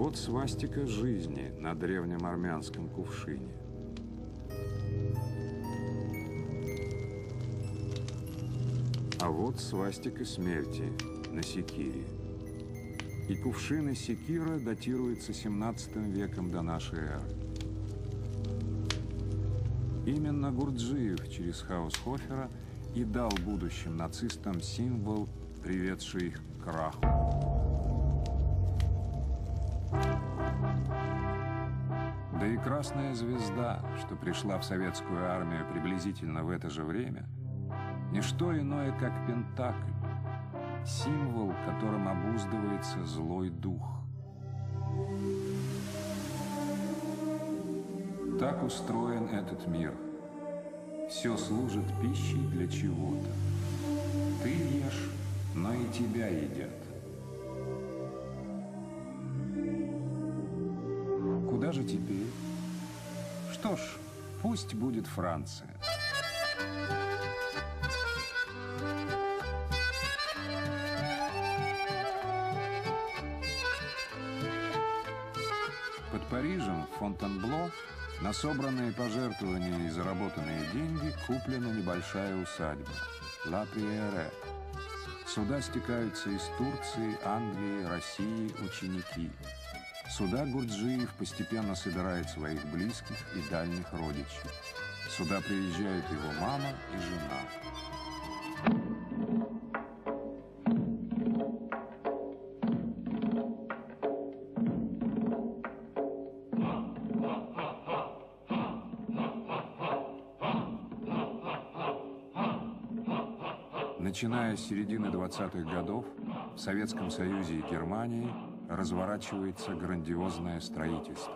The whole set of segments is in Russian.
Вот свастика жизни на древнем армянском кувшине. А вот свастика смерти на секире. И кувшин и секира датируются 17 веком до нашей эры. Именно Гурджиев через Хаусхофера и дал будущим нацистам символ, приведший их к краху. Да и красная звезда, что пришла в советскую армию приблизительно в это же время, не что иное, как пентакль, символ, которым обуздывается злой дух. Так устроен этот мир. Все служит пищей для чего-то. Ты ешь, но и тебя едят. Куда же теперь? Что ж, пусть будет Франция. Под Парижем, в Фонтенбло, на собранные пожертвования и заработанные деньги куплена небольшая усадьба Ла Приэре. Сюда стекаются из Турции, Англии, России ученики. Сюда Гурджиев постепенно собирает своих близких и дальних родичей. Сюда приезжают его мама и жена. Начиная с середины 20-х годов в Советском Союзе и Германии разворачивается грандиозное строительство.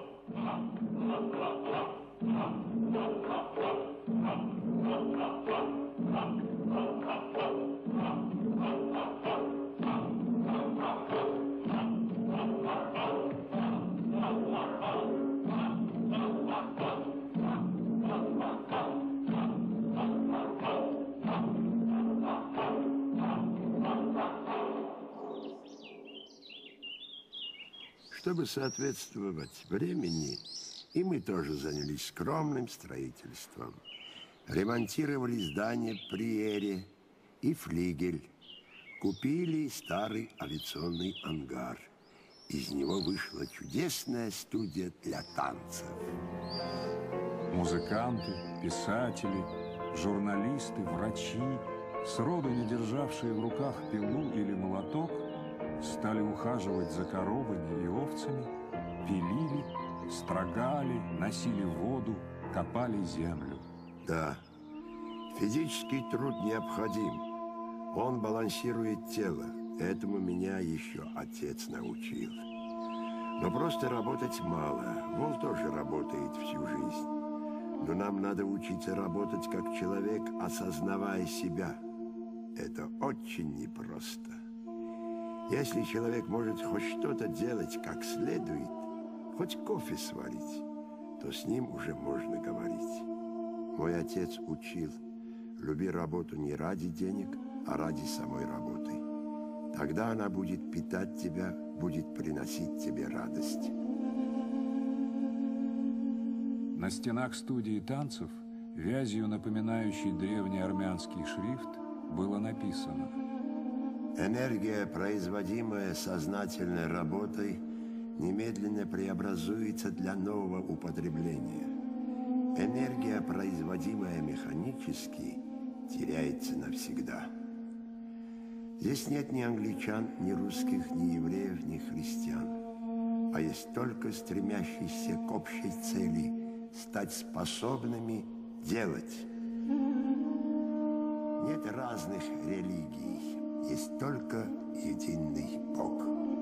Чтобы соответствовать времени, и мы тоже занялись скромным строительством. Ремонтировали здание Приэре и флигель. Купили старый авиационный ангар. Из него вышла чудесная студия для танцев. Музыканты, писатели, журналисты, врачи, сроду не державшие в руках пилу или молоток, стали ухаживать за коровами и овцами, пилили, строгали, носили воду, копали землю. Да, физический труд необходим. Он балансирует тело. Этому меня еще отец научил. Но просто работать мало. Вол тоже работает всю жизнь. Но нам надо учиться работать как человек, осознавая себя. Это очень непросто. Если человек может хоть что-то делать как следует, хоть кофе сварить, то с ним уже можно говорить. Мой отец учил: люби работу не ради денег, а ради самой работы. Тогда она будет питать тебя, будет приносить тебе радость. На стенах студии танцев, вязью напоминающей древний армянский шрифт, было написано: энергия, производимая сознательной работой, немедленно преобразуется для нового употребления. Энергия, производимая механически, теряется навсегда. Здесь нет ни англичан, ни русских, ни евреев, ни христиан, а есть только стремящиеся к общей цели стать способными делать. Нет разных религий, есть только единый Бог.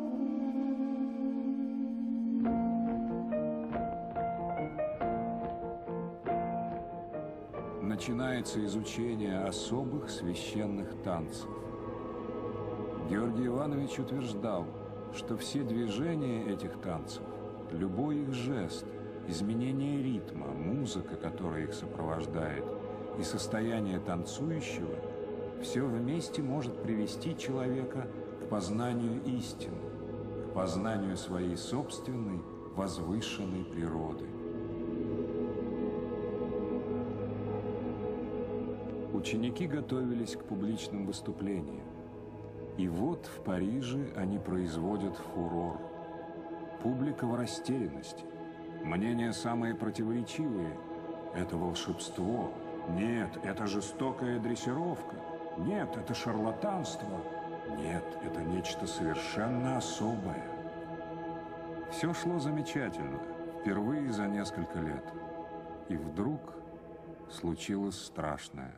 Начинается изучение особых священных танцев. Георгий Иванович утверждал, что все движения этих танцев, любой их жест, изменение ритма, музыка, которая их сопровождает, и состояние танцующего, все вместе может привести человека к познанию истины, к познанию своей собственной возвышенной природы. Ученики готовились к публичным выступлениям. И вот в Париже они производят фурор. Публика в растерянности. Мнения самые противоречивые. Это волшебство. Нет, это жестокая дрессировка. Нет, это шарлатанство. Нет, это нечто совершенно особое. Все шло замечательно, впервые за несколько лет. И вдруг случилось страшное.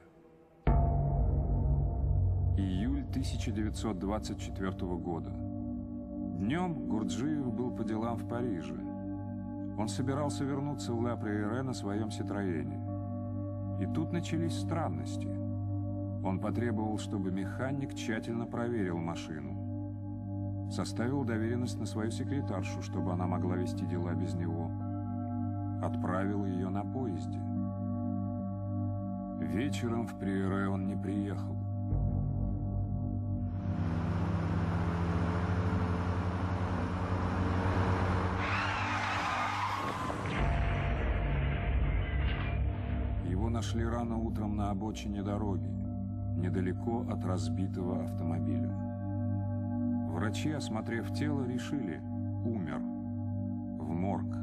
Июль 1924 года. Днем Гурджиев был по делам в Париже. Он собирался вернуться в Ла Прейре на своем Ситроене. И тут начались странности. Он потребовал, чтобы механик тщательно проверил машину. Составил доверенность на свою секретаршу, чтобы она могла вести дела без него. Отправил ее на поезде. Вечером в Прейре он не приехал. Его нашли рано утром на обочине дороги, недалеко от разбитого автомобиля. Врачи, осмотрев тело, решили – умер. В морг.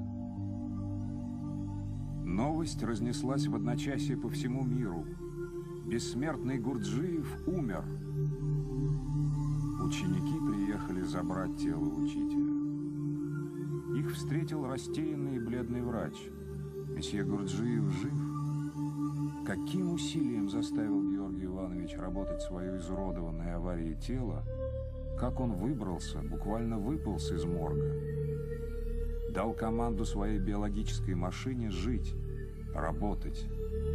Новость разнеслась в одночасье по всему миру. Бессмертный Гурджиев умер. Ученики приехали забрать тело учителя. Их встретил растерянный и бледный врач. Месье Гурджиев жив. Каким усилием заставил Георгий Иванович работать свое изуродованное аварией тело, как он выбрался, буквально выполз из морга. Дал команду своей биологической машине жить, работать.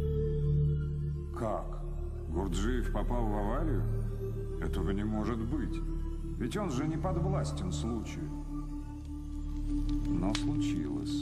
Как? Гурджиев попал в аварию? Этого не может быть. Ведь он же не подвластен случаю. Но случилось.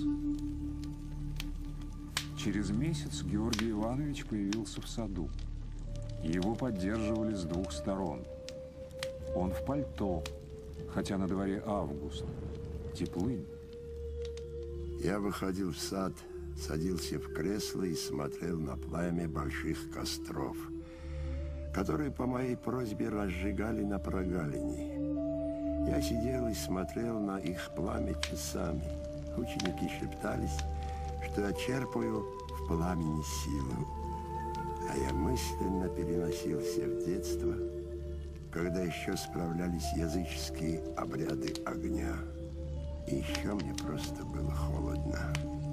Через месяц Георгий Иванович появился в саду. Его поддерживали с двух сторон. Он в пальто, хотя на дворе август. Теплынь. Я выходил в сад, садился в кресло и смотрел на пламя больших костров, которые по моей просьбе разжигали на прогалине. Я сидел и смотрел на их пламя часами. Ученики шептались, что я черпаю в пламени силу. А я мысленно переносился в детство, когда еще справлялись языческие обряды огня. И еще мне просто было холодно.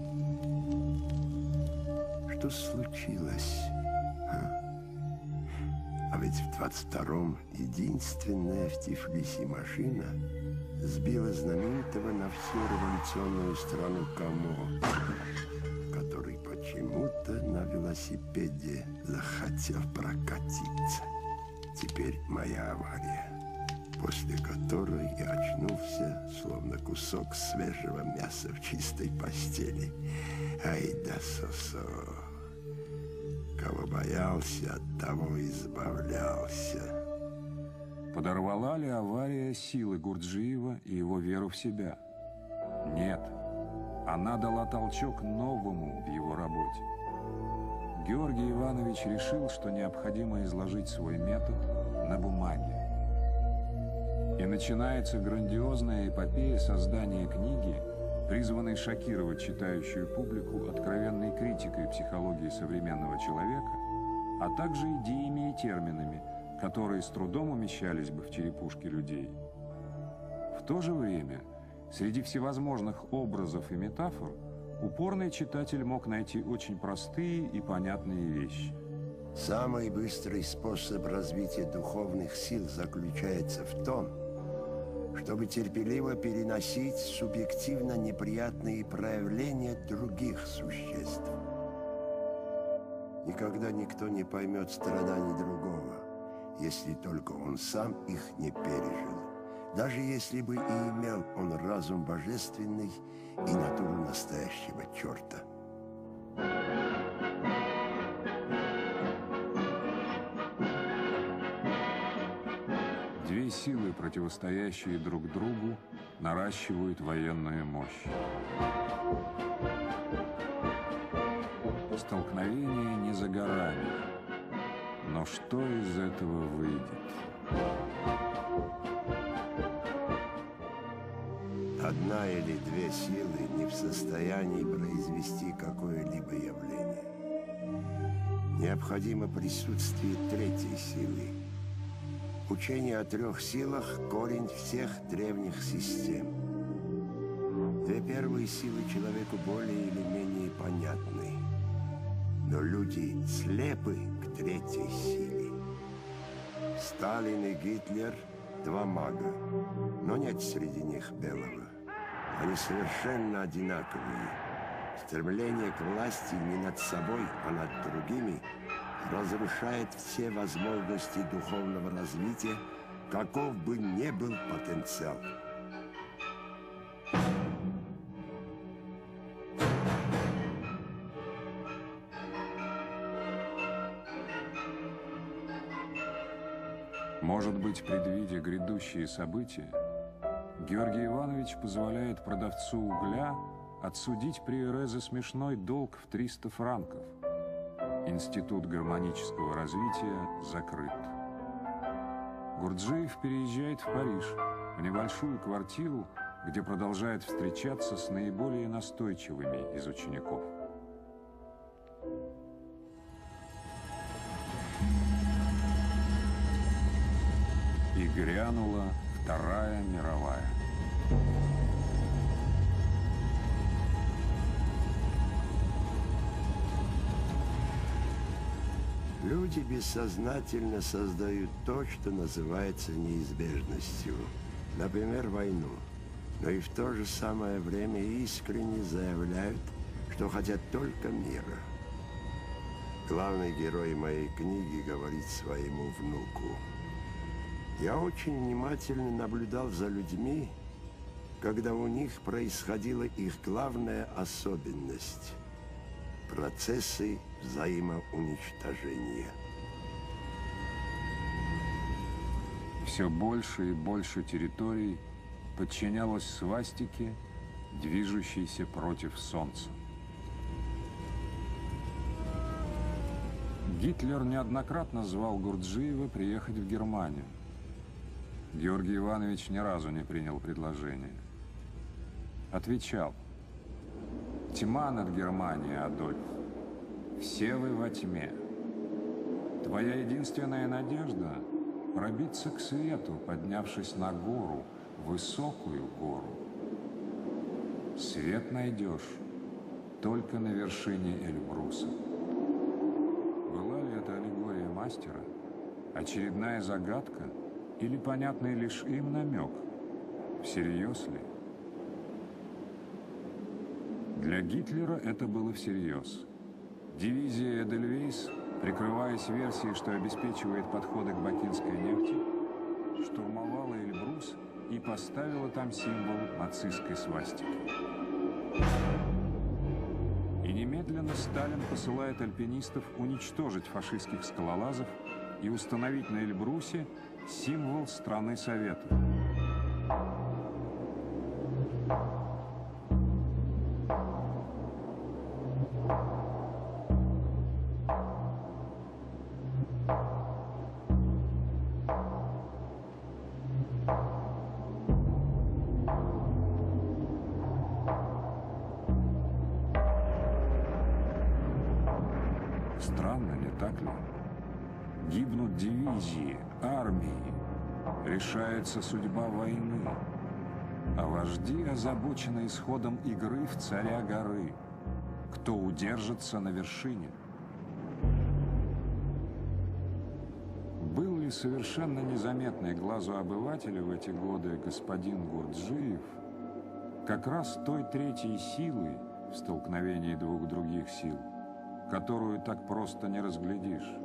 Что случилось? А ведь в 22-м единственная в Тифлисе машина сбила знаменитого на всю революционную страну Камо, который почему-то на велосипеде захотел прокатиться. Теперь моя авария, после которой я очнулся, словно кусок свежего мяса в чистой постели. Ай да сосо! Кого боялся, от того избавлялся. Подорвала ли авария силы Гурджиева и его веру в себя? Нет. Она дала толчок новому в его работе. Георгий Иванович решил, что необходимо изложить свой метод на бумаге. И начинается грандиозная эпопея создания книги, призванной шокировать читающую публику откровенной критикой психологии современного человека, а также идеями и терминами, которые с трудом умещались бы в черепушке людей. В то же время, среди всевозможных образов и метафор, упорный читатель мог найти очень простые и понятные вещи. Самый быстрый способ развития духовных сил заключается в том, чтобы терпеливо переносить субъективно неприятные проявления других существ. Никогда никто не поймет страданий другого, если только он сам их не пережил, даже если бы и имел он разум божественный и натуру настоящего черта. Две силы, противостоящие друг другу, наращивают военную мощь. Столкновение не за горами. Но что из этого выйдет? Одна или две силы не в состоянии произвести какое-либо явление. Необходимо присутствие третьей силы. Учение о трех силах – корень всех древних систем. Две первые силы человеку более или менее понятны. Но люди слепы к третьей силе. Сталин и Гитлер – два мага, но нет среди них белого. Они совершенно одинаковые. Стремление к власти не над собой, а над другими разрушает все возможности духовного развития, каков бы ни был потенциал. Может быть, предвидя грядущие события, Георгий Иванович позволяет продавцу угля отсудить Приоре за смешной долг в 300 франков. Институт гармонического развития закрыт. Гурджиев переезжает в Париж, в небольшую квартиру, где продолжает встречаться с наиболее настойчивыми из учеников. И грянула Вторая мировая. Люди бессознательно создают то, что называется неизбежностью. Например, войну. Но и в то же самое время искренне заявляют, что хотят только мира. Главный герой моей книги говорит своему внуку: «Я очень внимательно наблюдал за людьми, когда у них происходила их главная особенность – процессы взаимоуничтожения». Все больше и больше территорий подчинялось свастике, движущейся против солнца. Гитлер неоднократно звал Гурджиева приехать в Германию. Георгий Иванович ни разу не принял предложение. Отвечал: «Тьма над Германией, Адольф. Все вы во тьме. Твоя единственная надежда – пробиться к свету, поднявшись на гору, высокую гору. Свет найдешь только на вершине Эльбруса». Была ли это аллегория мастера? Очередная загадка? Или понятный лишь им намек? Всерьез ли? Для Гитлера это было всерьез. Дивизия Эдельвейс, прикрываясь версией, что обеспечивает подходы к бакинской нефти, штурмовала Эльбрус и поставила там символ нацистской свастики. И немедленно Сталин посылает альпинистов уничтожить фашистских скалолазов и установить на Эльбрусе символ страны Советов. Странно, не так ли? Гибнут дивизии, армии, решается судьба войны, а вожди озабочены исходом игры в царя горы, кто удержится на вершине. Был ли совершенно незаметный глазу обывателя в эти годы господин Гурджиев как раз той третьей силой в столкновении двух других сил, которую так просто не разглядишь?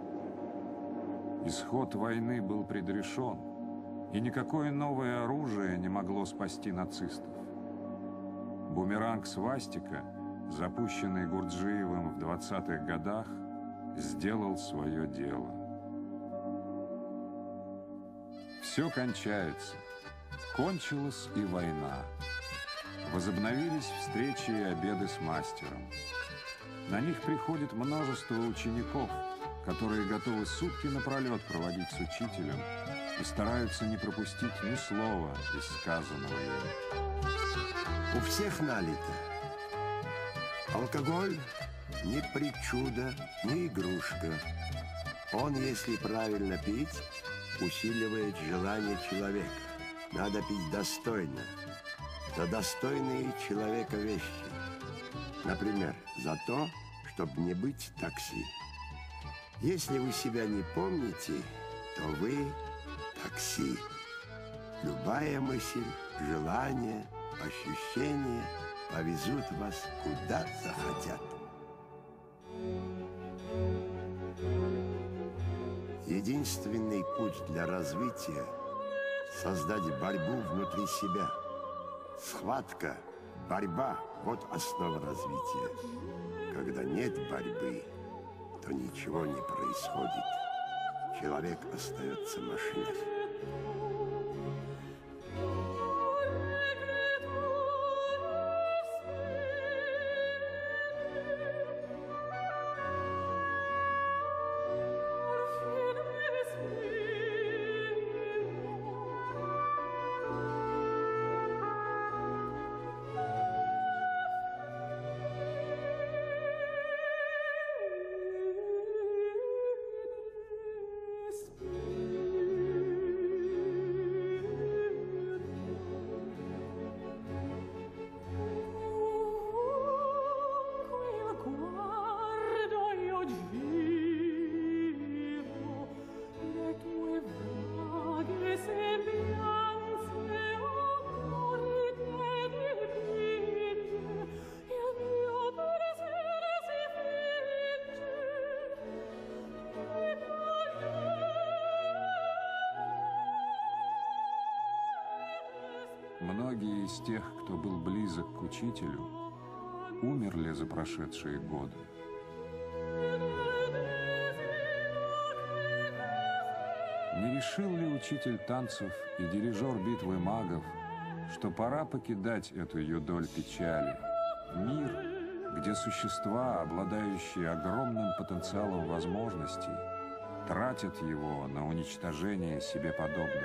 Исход войны был предрешен, и никакое новое оружие не могло спасти нацистов. Бумеранг свастика, запущенный Гурджиевым в 20-х годах, сделал свое дело. В Все кончается. Кончилась и война. Возобновились встречи и обеды с мастером. На них приходит множество учеников, которые готовы сутки напролет проводить с учителем и стараются не пропустить ни слова из сказанного им. У всех налито. Алкоголь не причуда, не игрушка. Он, если правильно пить, усиливает желание человека. Надо пить достойно, за достойные человека вещи. Например, за то, чтобы не быть такси. Если вы себя не помните, то вы такси. Любая мысль, желание, ощущение повезут вас куда захотят. Единственный путь для развития – создать борьбу внутри себя. Схватка, борьба – вот основа развития. Когда нет борьбы, то ничего не происходит. Человек остается машиной. Многие из тех, кто был близок к учителю, умерли за прошедшие годы. Не решил ли учитель танцев и дирижер битвы магов, что пора покидать эту юдоль печали, мир, где существа, обладающие огромным потенциалом возможностей, тратят его на уничтожение себе подобных?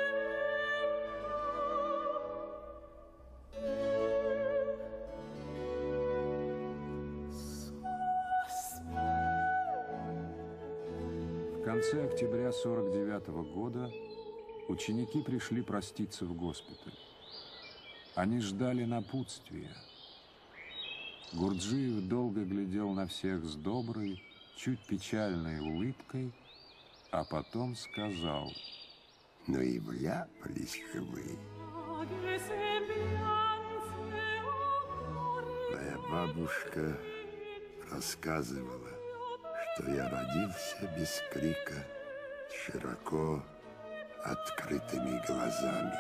В конце октября 49-го года ученики пришли проститься в госпиталь. Они ждали напутствия. Гурджиев долго глядел на всех с доброй, чуть печальной улыбкой, а потом сказал: «Ну и вляпались же вы. Моя бабушка рассказывала, что я родился без крика, широко открытыми глазами.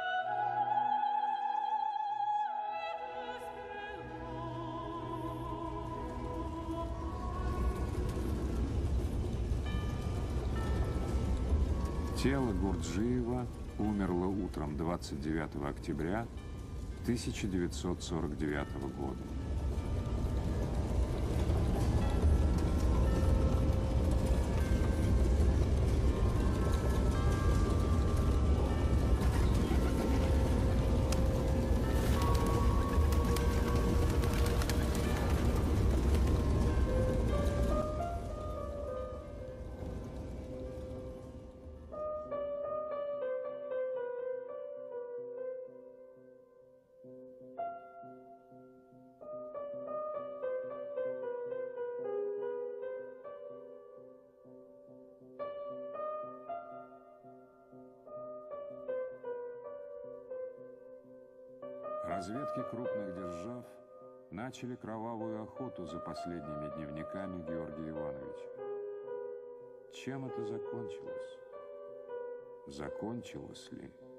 Тело Гурджиева умерло утром 29 октября 1949 года. Разведки крупных держав начали кровавую охоту за последними дневниками Георгия Ивановича. Чем это закончилось? Закончилось ли?